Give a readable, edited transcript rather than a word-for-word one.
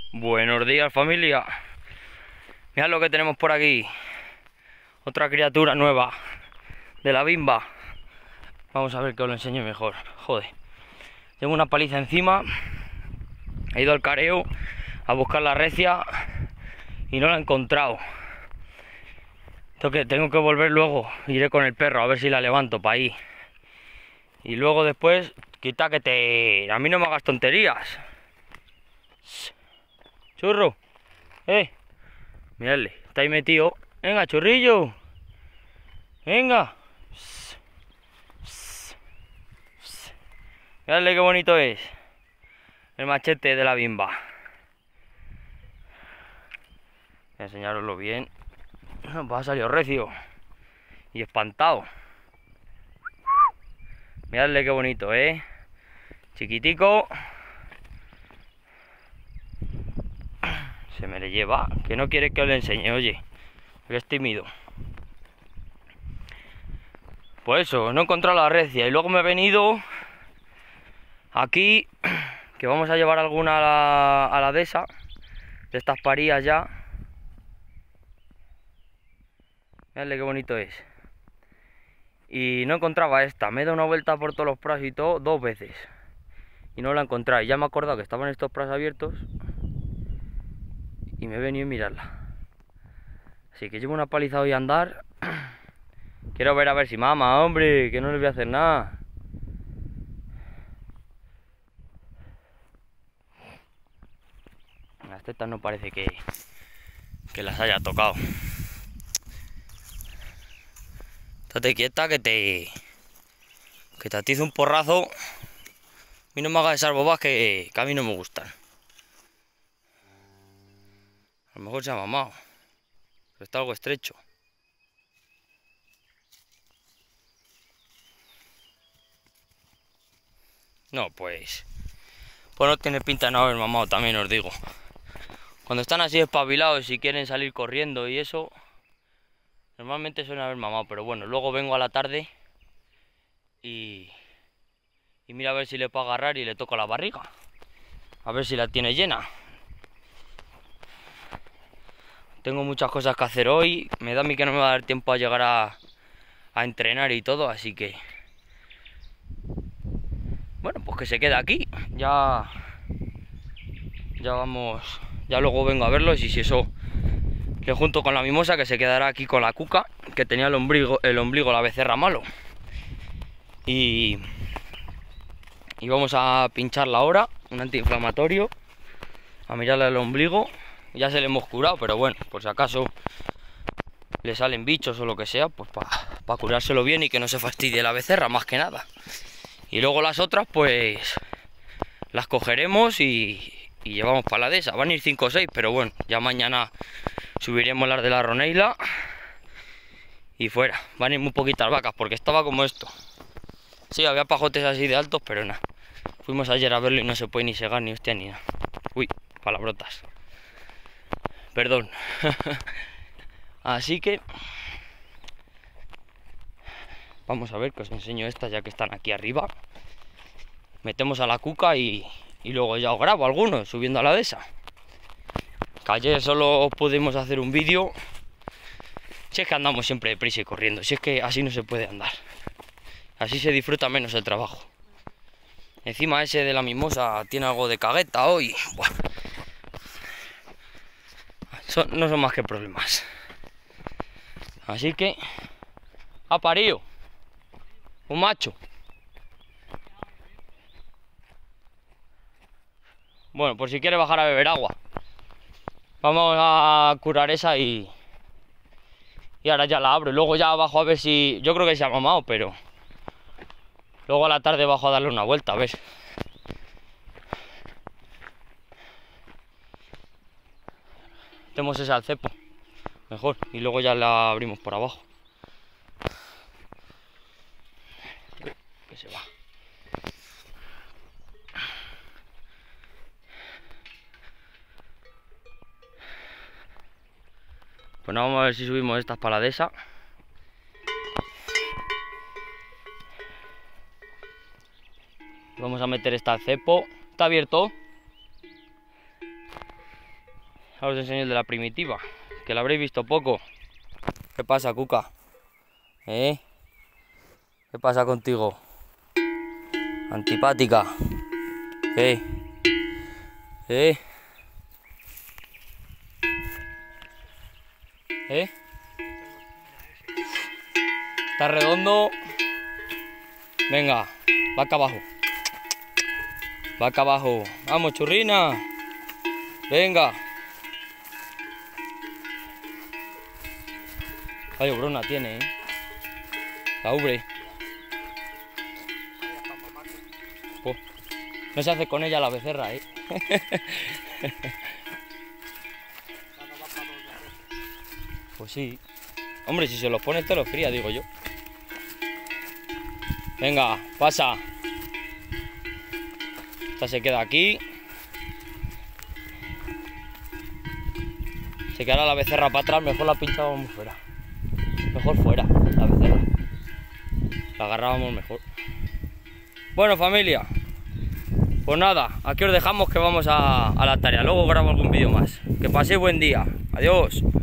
Buenos días, familia. Mirad lo que tenemos por aquí. Otra criatura nueva de la bimba. Vamos a ver que os lo enseñe mejor. Joder. Tengo una paliza encima. He ido al careo a buscar la recia y no la he encontrado. Tengo que volver luego. Iré con el perro a ver si la levanto para ahí. Y luego después, quita que te... A mí no me hagas tonterías. Churro. Miradle, está ahí metido. Venga, churrillo. Venga. Miradle qué bonito es. El machete de la bimba. Voy a enseñaroslo bien. Va a salir recio. Y espantado. Miradle qué bonito, chiquitico. Se me le lleva. Que no quiere que os le enseñe, oye. Que es tímido. Pues eso, no he encontrado la recia. Y luego me he venido aquí, que vamos a llevar alguna a la dehesa. De estas parías ya. Miradle qué bonito es. Y no encontraba esta. Me he dado una vuelta por todos los prados y todo 2 veces. Y no la he encontrado. Y ya me he acordado que estaban estos prados abiertos. Y me he venido a mirarla. Así que llevo una paliza hoy a andar. Quiero ver a ver si mama, hombre, que no le voy a hacer nada. Las tetas no parece que las haya tocado. Estate quieta que te atizo un porrazo. A mí no me hagas esas bobas que a mí no me gustan. A lo mejor se ha mamado. Pero está algo estrecho. No, pues no tiene pinta de no haber mamado, también os digo. Cuando están así espabilados y quieren salir corriendo y eso, normalmente suelen haber mamado, pero bueno, luego vengo a la tarde y mira a ver si le puedo agarrar y le toco la barriga. A ver si la tiene llena. Tengo muchas cosas que hacer hoy. Me da a mí que no me va a dar tiempo a llegar a entrenar y todo, así que... Bueno, pues que se queda aquí. Ya vamos... Ya luego vengo a verlo y si eso... Le junto con la mimosa que se quedará aquí con la cuca, que tenía el ombligo la becerra malo. Y vamos a pincharla ahora, un antiinflamatorio, a mirarle el ombligo. Ya se le hemos curado, pero bueno, por si acaso le salen bichos o lo que sea, pues para curárselo bien y que no se fastidie la becerra, más que nada. Y luego las otras, pues las cogeremos y llevamos para la dehesa. Van a ir 5 o 6, pero bueno, ya mañana subiremos las de la Roneila y fuera. Van a ir muy poquitas vacas porque estaba como esto. Sí, había pajotes así de altos, pero nada. Fuimos ayer a verlo y no se puede ni segar ni hostia ni nada. Uy, palabrotas. Perdón. Así que vamos a ver que os enseño estas ya que están aquí arriba. Metemos a la cuca y luego ya os grabo algunos subiendo a la dehesa. Que ayer solo pudimos hacer un vídeo. Si es que andamos siempre deprisa y corriendo. Si es que así no se puede andar. Así se disfruta menos el trabajo. Encima ese de la mimosa tiene algo de cagueta hoy. Buah. No son más que problemas. Así que ha parido un macho. Bueno, por si quiere bajar a beber agua. Vamos a curar esa y ahora ya la abro. Y luego ya bajo a ver si... Yo creo que se ha mamado, pero... Luego a la tarde bajo a darle una vuelta, a ver. Tenemos ese al cepo. Mejor. Y luego ya la abrimos por abajo. Que se va. Pues nada, vamos a ver si subimos estas para la dehesa. Vamos a meter esta al cepo. ¿Está abierto? Ahora os enseño el de la primitiva, que la habréis visto poco. ¿Qué pasa, Cuca? ¿Qué pasa contigo? Antipática. Está redondo. Venga, va acá abajo. Va acá abajo. Vamos, churrina. Venga. Vaya brona tiene, la ubre. Pues, no se hace con ella la becerra, Pues sí. Hombre, si se los pones te los cría, digo yo. Venga, pasa. Esta se queda aquí. Se quedará la becerra para atrás, mejor la pinchábamos fuera. Mejor fuera, la becerra. La agarrábamos mejor. Bueno, familia, pues nada, aquí os dejamos que vamos a la tarea. Luego grabo algún vídeo más. Que paséis buen día. Adiós.